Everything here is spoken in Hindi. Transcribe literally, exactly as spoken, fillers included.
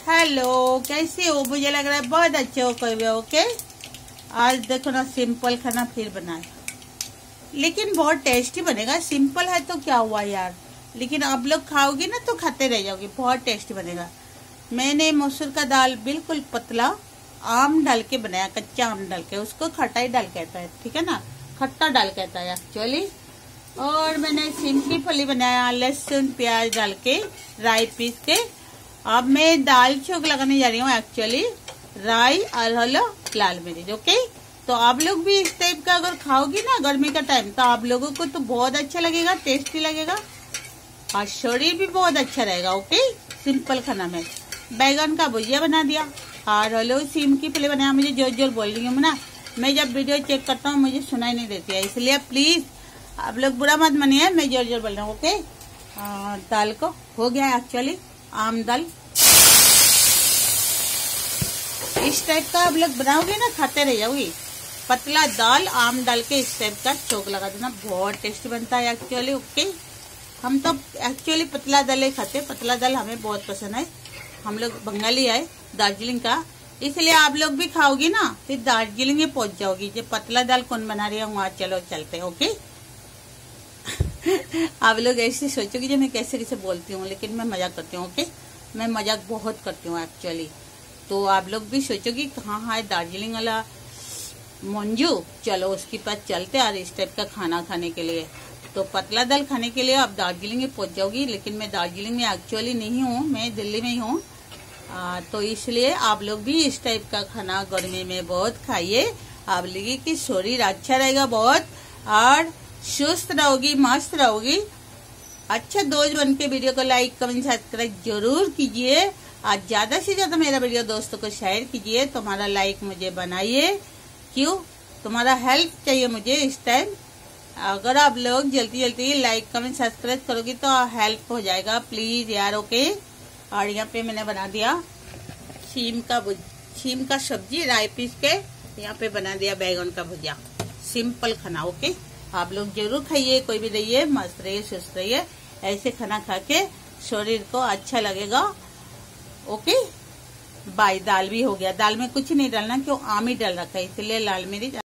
हेलो, कैसे हो? मुझे लग रहा है बहुत अच्छे हो कोई भी। ओके, आज देखो ना सिंपल खाना फिर बनाए, लेकिन बहुत टेस्टी बनेगा। सिंपल है तो क्या हुआ यार, लेकिन आप लोग खाओगे ना तो खाते रह जाओगे। बहुत टेस्टी बनेगा। मैंने मसूर का दाल बिल्कुल पतला आम डाल के बनाया, कच्चा आम डाल के। उसको खटाई डाल कहता है, ठीक है ना, खट्टा डाल कहता है एक्चुअली। और मैंने सिंपली फली बनाया, लहसुन प्याज डाल के, राई पीस के। अब मैं दाल चौक लगाने जा रही हूँ एक्चुअली, राई और हलो लाल मिर्च। ओके, तो आप लोग भी इस टाइप का अगर खाओगी ना गर्मी का टाइम, तो आप लोगों को तो बहुत अच्छा लगेगा, टेस्टी लगेगा और शरीर भी बहुत अच्छा रहेगा। ओके, सिंपल खाना में बैगन का भुजिया बना दिया और हलो सीम की फली बनाया। मुझे जोर जोर बोल रही हूँ ना, मैं जब वीडियो चेक करता हूँ मुझे सुनाई नहीं देती है, इसलिए प्लीज आप लोग बुरा मत मानिए, मैं जोर जोर बोल रहा हूँ। ओके, दाल को हो गया एक्चुअली आम दाल। इस टाइप का आप लोग बनाओगे ना, खाते रह जाओगे। पतला दाल आम डाल के इस टाइप का चौक लगा देना, बहुत टेस्टी बनता है एक्चुअली। ओके, हम तो एक्चुअली पतला दाल ही खाते, पतला दाल हमें बहुत पसंद है। हम लोग बंगाली है, दार्जिलिंग का, इसलिए आप लोग भी खाओगी ना फिर दार्जिलिंग में पहुंच जाओगी। जो पतला दाल कौन बना रही है वहाँ चलो चलते हैं। ओके आप लोग ऐसे सोचोगे जो मैं कैसे कैसे बोलती हूँ, लेकिन मैं मजाक करती हूँ। ओके, मैं मजाक बहुत करती हूँ एक्चुअली। तो आप लोग भी सोचोगे कहाँ है दार्जिलिंग वाला मंजू, चलो उसके पास चलते और इस टाइप का खाना खाने के लिए। तो पतला दाल खाने के लिए आप दार्जिलिंग में पहुंच जाओगी, लेकिन मैं दार्जिलिंग में एक्चुअली नहीं हूँ, मैं दिल्ली में ही हूँ। तो इसलिए आप लोग भी इस टाइप का खाना गर्मी में बहुत खाइए। आप लोगों की शरीर अच्छा रहेगा बहुत, और सुस्त रहोगी, मस्त रहोगी। अच्छा दोस्त बन के वीडियो को लाइक कमेंट सब्सक्राइब जरूर कीजिए, और ज्यादा से ज्यादा मेरा वीडियो दोस्तों को शेयर कीजिए। तुम्हारा लाइक मुझे बनाइए, क्यों तुम्हारा हेल्प चाहिए मुझे इस टाइम। अगर आप लोग जल्दी जल्दी लाइक कमेंट सब्सक्राइब करोगी तो हेल्प हो जाएगा प्लीज यार। ओके, और यहाँ पे मैंने बना दिया सीम का सीम का सब्जी राई पीस के, यहाँ पे बना दिया बैगन का भुजिया। सिंपल खाना। ओके, आप लोग जरूर खाइए, कोई भी रहिए, मस्त रहिए, सुस्त रहिए। ऐसे खाना खा के शरीर को अच्छा लगेगा। Okay bye. दाल भी हो गया, दाल में कुछ नहीं डालना, क्यों आम ही डाल रखा है, इसलिए लाल मिर्च